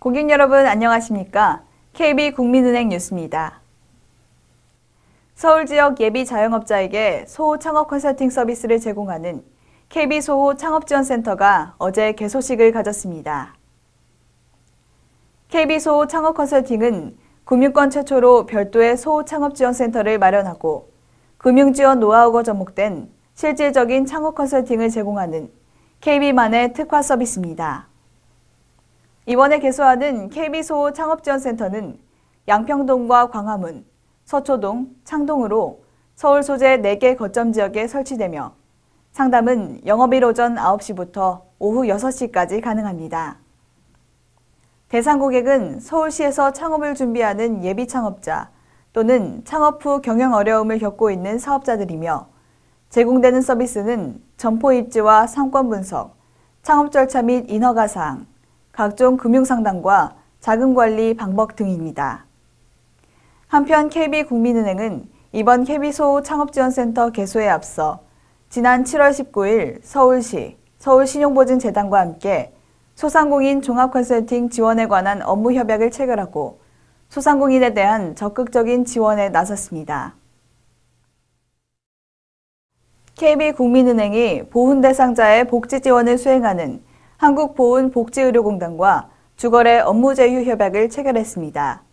고객 여러분 안녕하십니까? KB국민은행 뉴스입니다. 서울 지역 예비 자영업자에게 소호 창업 컨설팅 서비스를 제공하는 KB소호 창업지원센터가 어제 개소식을 가졌습니다. KB소호 창업 컨설팅은 금융권 최초로 별도의 소호 창업지원센터를 마련하고 금융지원 노하우가 접목된 실질적인 창업 컨설팅을 제공하는 KB만의 특화 서비스입니다. 이번에 개소하는 KB소호 창업지원센터는 양평동과 광화문, 서초동, 창동으로 서울 소재 4개 거점 지역에 설치되며 상담은 영업일 오전 9시부터 오후 6시까지 가능합니다. 대상 고객은 서울시에서 창업을 준비하는 예비 창업자 또는 창업 후 경영 어려움을 겪고 있는 사업자들이며 제공되는 서비스는 점포 입지와 상권 분석, 창업 절차 및 인허가 사항, 각종 금융상담과 자금관리 방법 등입니다. 한편 KB국민은행은 이번 KB소호 창업지원센터 개소에 앞서 지난 7월 19일 서울시, 서울신용보증재단과 함께 소상공인 종합컨설팅 지원에 관한 업무 협약을 체결하고 소상공인에 대한 적극적인 지원에 나섰습니다. KB국민은행이 보훈 대상자의 복지 지원을 수행하는 한국보훈복지의료공단과 주거래 업무 제휴 협약을 체결했습니다.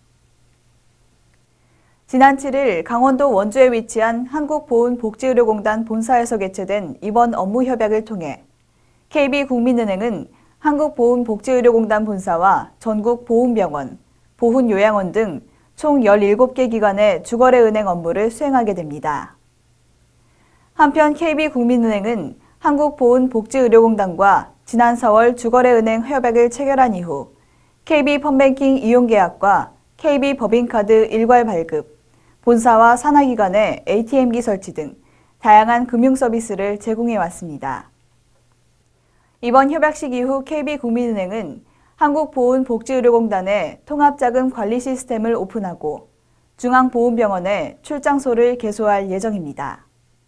지난 7일 강원도 원주에 위치한 한국보훈복지의료공단 본사에서 개최된 이번 업무 협약을 통해 KB국민은행은 한국보훈복지의료공단 본사와 전국 보훈병원, 보훈요양원 등 총 17개 기관의 주거래 은행 업무를 수행하게 됩니다. 한편 KB국민은행은 한국보훈복지의료공단과 지난 4월 주거래 은행 협약을 체결한 이후 KB펀뱅킹 이용계약과 KB법인카드 일괄 발급, 본사와 산하기관의 ATM기 설치 등 다양한 금융 서비스를 제공해 왔습니다. 이번 협약식 이후 KB국민은행은 한국보훈복지의료공단에 통합자금 관리 시스템을 오픈하고 중앙보훈병원에 출장소를 개소할 예정입니다.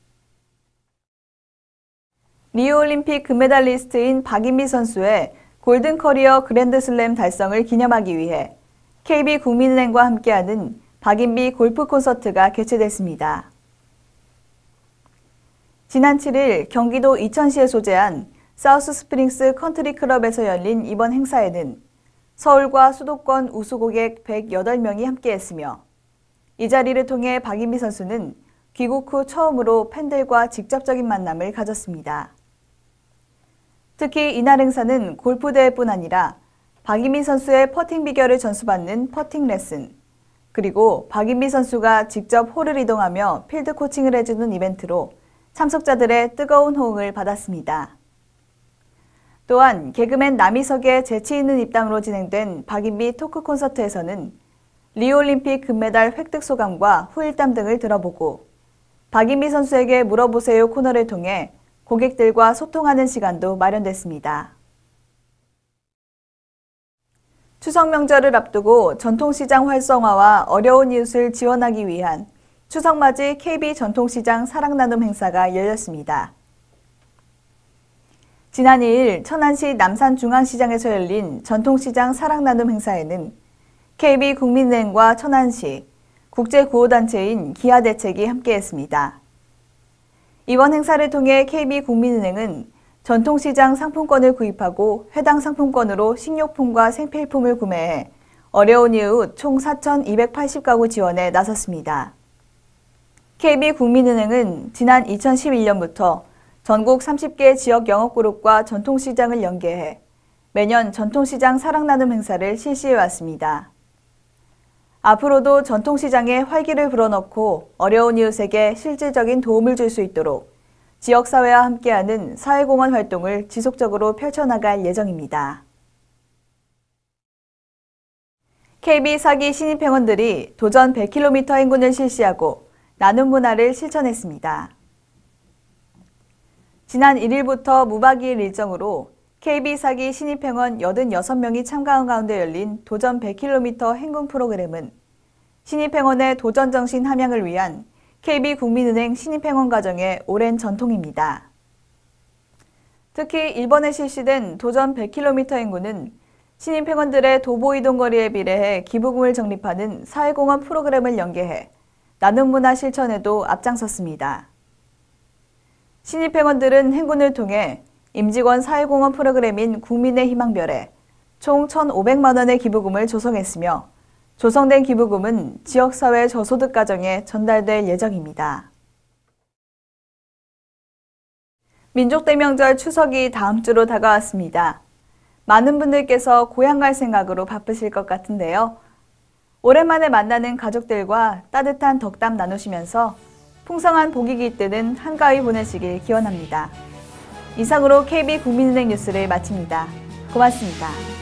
리우올림픽 금메달리스트인 박인비 선수의 골든커리어 그랜드슬램 달성을 기념하기 위해 KB국민은행과 함께하는 박인비 골프 콘서트가 개최됐습니다. 지난 7일 경기도 이천시에 소재한 사우스 스프링스 컨트리 클럽에서 열린 이번 행사에는 서울과 수도권 우수 고객 108명이 함께했으며 이 자리를 통해 박인비 선수는 귀국 후 처음으로 팬들과 직접적인 만남을 가졌습니다. 특히 이날 행사는 골프 대회뿐 아니라 박인비 선수의 퍼팅 비결을 전수받는 퍼팅 레슨, 그리고 박인비 선수가 직접 홀을 이동하며 필드 코칭을 해주는 이벤트로 참석자들의 뜨거운 호응을 받았습니다. 또한 개그맨 남희석의 재치 있는 입담으로 진행된 박인비 토크 콘서트에서는 리우올림픽 금메달 획득 소감과 후일담 등을 들어보고 박인비 선수에게 물어보세요 코너를 통해 고객들과 소통하는 시간도 마련됐습니다. 추석 명절을 앞두고 전통시장 활성화와 어려운 이웃을 지원하기 위한 추석맞이 KB전통시장 사랑나눔 행사가 열렸습니다. 지난 2일 천안시 남산중앙시장에서 열린 전통시장 사랑나눔 행사에는 KB국민은행과 천안시, 국제구호단체인 기아대책이 함께했습니다. 이번 행사를 통해 KB국민은행은 전통시장 상품권을 구입하고 해당 상품권으로 식료품과 생필품을 구매해 어려운 이웃 총 4,280가구 지원에 나섰습니다. KB국민은행은 지난 2011년부터 전국 30개 지역 영업그룹과 전통시장을 연계해 매년 전통시장 사랑나눔 행사를 실시해왔습니다. 앞으로도 전통시장에 활기를 불어넣고 어려운 이웃에게 실질적인 도움을 줄 수 있도록 지역사회와 함께하는 사회공헌 활동을 지속적으로 펼쳐나갈 예정입니다. KB4기 신입행원들이 도전 100km 행군을 실시하고 나눔 문화를 실천했습니다. 지난 1일부터 무박 2일 일정으로 KB4기 신입행원 86명이 참가한 가운데 열린 도전 100km 행군 프로그램은 신입행원의 도전정신 함양을 위한 KB국민은행 신입행원 가정의 오랜 전통입니다. 특히 이번에 실시된 도전 100km 행군은 신입 회원들의 도보 이동 거리에 비례해 기부금을 적립하는 사회공헌 프로그램을 연계해 나눔 문화 실천에도 앞장섰습니다. 신입 회원들은 행군을 통해 임직원 사회공헌 프로그램인 국민의 희망별에 총 1,500만 원의 기부금을 조성했으며 조성된 기부금은 지역사회 저소득 가정에 전달될 예정입니다. 민족대명절 추석이 다음 주로 다가왔습니다. 많은 분들께서 고향 갈 생각으로 바쁘실 것 같은데요. 오랜만에 만나는 가족들과 따뜻한 덕담 나누시면서 풍성한 복이 깃드는 한가위 보내시길 기원합니다. 이상으로 KB 국민은행 뉴스를 마칩니다. 고맙습니다.